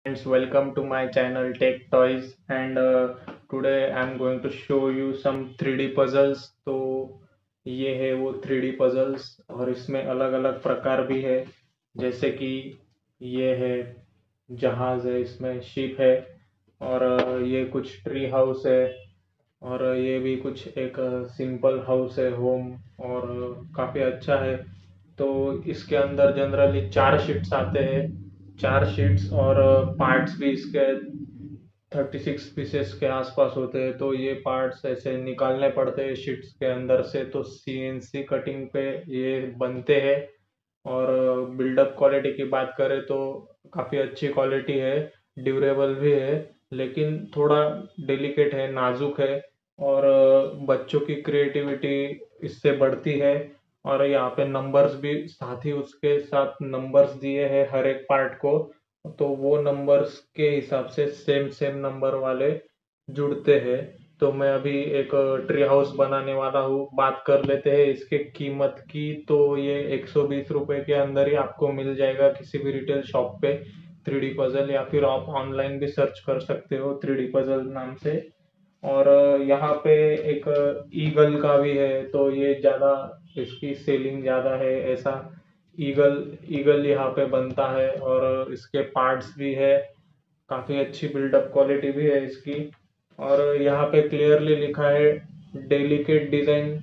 Friends, welcome to my channel Tech Toys, and today I'm going to show you some 3D puzzles. तो ये है वो 3D puzzles और इसमें अलग अलग प्रकार भी है, जैसे कि ये है जहाज है, इसमें शिप है, और ये कुछ ट्री हाउस है, और ये भी कुछ एक सिंपल हाउस है, होम, और काफ़ी अच्छा है। तो इसके अंदर जनरली 4 शीट्स आते हैं, 4 शीट्स, और पार्ट्स भी इसके 36 पीसेस के आसपास होते हैं। तो ये पार्ट्स ऐसे निकालने पड़ते हैं शीट्स के अंदर से, तो सीएनसी कटिंग पे ये बनते हैं। और बिल्डअप क्वालिटी की बात करें तो काफ़ी अच्छी क्वालिटी है, ड्यूरेबल भी है, लेकिन थोड़ा डेलिकेट है, नाजुक है, और बच्चों की क्रिएटिविटी इससे बढ़ती है। और यहाँ पे नंबर्स भी साथ ही उसके साथ नंबर्स दिए हैं हर एक पार्ट को, तो वो नंबर्स के हिसाब से सेम सेम नंबर वाले जुड़ते हैं। तो मैं अभी एक ट्री हाउस बनाने वाला हूँ। बात कर लेते हैं इसके कीमत की। तो ये 120 रुपए के अंदर ही आपको मिल जाएगा किसी भी रिटेल शॉप पे, 3D पजल, या फिर आप ऑनलाइन भी सर्च कर सकते हो 3D पजल नाम से। और यहाँ पे एक ईगल का भी है, तो ये ज़्यादा, इसकी सेलिंग ज़्यादा है ऐसा। ईगल ईगल यहाँ पे बनता है, और इसके पार्ट्स भी है, काफ़ी अच्छी बिल्डअप क्वालिटी भी है इसकी। और यहाँ पे क्लियरली लिखा है डेलिकेट डिजाइन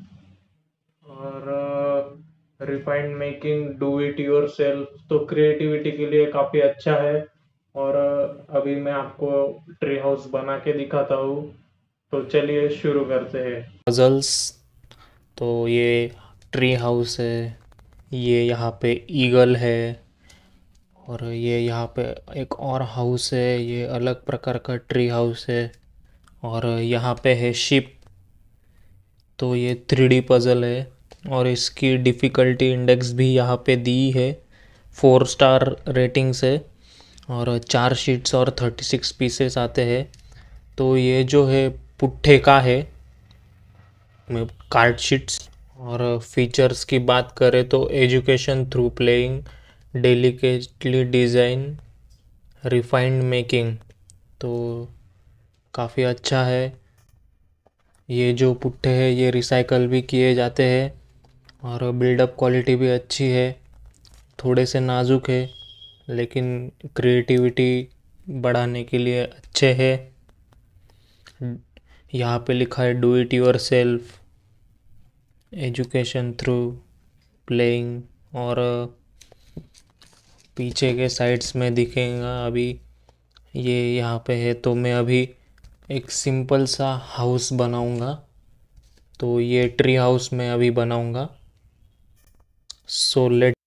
और refined making, do it yourself. तो क्रिएटिविटी के लिए काफ़ी अच्छा है। और अभी मैं आपको ट्री हाउस बना के दिखाता हूँ। तो चलिए शुरू करते हैं। पजल्स। तो ये ट्री हाउस है, ये यहाँ पे ईगल है, और ये यहाँ पे एक और हाउस है, ये अलग प्रकार का ट्री हाउस है, और यहाँ पे है शिप। तो ये 3D पज़ल है, और इसकी डिफ़िकल्टी इंडेक्स भी यहाँ पे दी है, 4 स्टार रेटिंग से। और 4 शीट्स और 36 पीसेस आते हैं। तो ये जो है पुट्ठे का है, में कार्ड शीट्स। और फीचर्स की बात करें तो education through playing, delicately design, refined making. तो काफ़ी अच्छा है। ये जो पुट्ठे हैं ये रिसाइकल भी किए जाते हैं, और बिल्डअप क्वालिटी भी अच्छी है। थोड़े से नाजुक है, लेकिन क्रिएटिविटी बढ़ाने के लिए अच्छे है। यहाँ पे लिखा है do it yourself, education through playing. और पीछे के साइड्स में दिखेगा अभी, ये यहाँ पे है। तो मैं अभी एक सिंपल सा हाउस बनाऊंगा। तो ये ट्री हाउस मैं अभी बनाऊंगा। So let